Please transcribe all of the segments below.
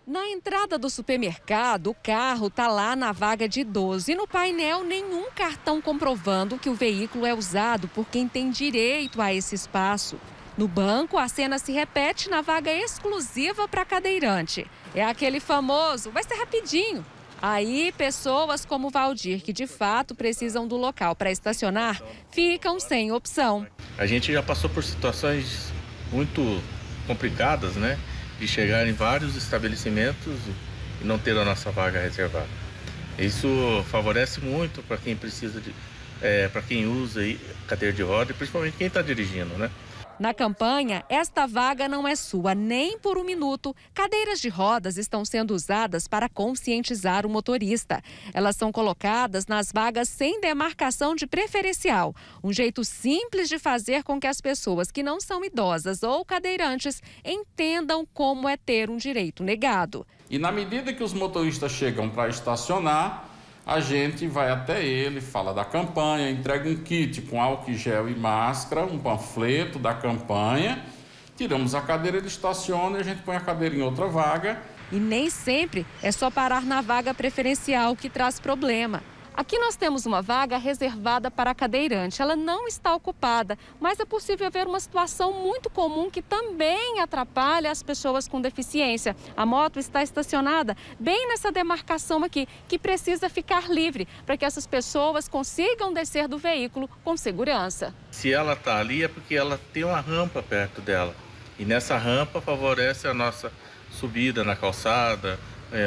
Na entrada do supermercado, o carro está lá na vaga de idoso e no painel nenhum cartão comprovando que o veículo é usado por quem tem direito a esse espaço. No banco, a cena se repete na vaga exclusiva para cadeirante. É aquele famoso, vai ser rapidinho. Aí, pessoas como o Valdir, que de fato precisam do local para estacionar, ficam sem opção. A gente já passou por situações muito complicadas, né? De chegar em vários estabelecimentos e não ter a nossa vaga reservada. Isso favorece muito para quem precisa para quem usa cadeira de roda e principalmente quem está dirigindo, né? Na campanha, esta vaga não é sua nem por um minuto. Cadeiras de rodas estão sendo usadas para conscientizar o motorista. Elas são colocadas nas vagas sem demarcação de preferencial. Um jeito simples de fazer com que as pessoas que não são idosas ou cadeirantes entendam como é ter um direito negado. E na medida que os motoristas chegam para estacionar, a gente vai até ele, fala da campanha, entrega um kit com álcool gel e máscara, um panfleto da campanha, tiramos a cadeira, ele estaciona e a gente põe a cadeira em outra vaga. E nem sempre é só parar na vaga preferencial que traz problema. Aqui nós temos uma vaga reservada para a cadeirante. Ela não está ocupada, mas é possível ver uma situação muito comum que também atrapalha as pessoas com deficiência. A moto está estacionada bem nessa demarcação aqui, que precisa ficar livre para que essas pessoas consigam descer do veículo com segurança. Se ela está ali é porque ela tem uma rampa perto dela. E nessa rampa favorece a nossa subida na calçada,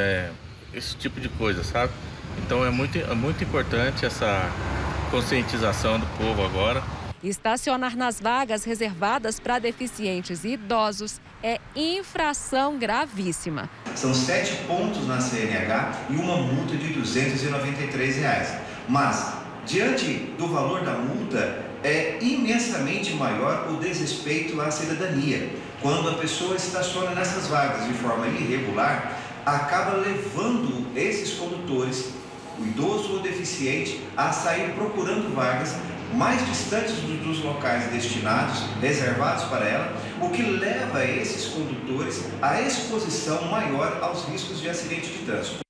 esse tipo de coisa, sabe? Então é muito importante essa conscientização do povo agora. Estacionar nas vagas reservadas para deficientes e idosos é infração gravíssima. São 7 pontos na CNH e uma multa de R$ 293. Mas, diante do valor da multa, é imensamente maior o desrespeito à cidadania. Quando a pessoa estaciona nessas vagas de forma irregular, acaba levando esses condutores, o idoso ou deficiente, a sair procurando vagas mais distantes dos locais destinados, reservados para ela, o que leva esses condutores à exposição maior aos riscos de acidente de trânsito.